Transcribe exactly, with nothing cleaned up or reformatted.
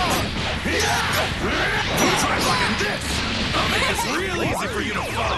Try blocking this! I'll make this real easy for you to fall!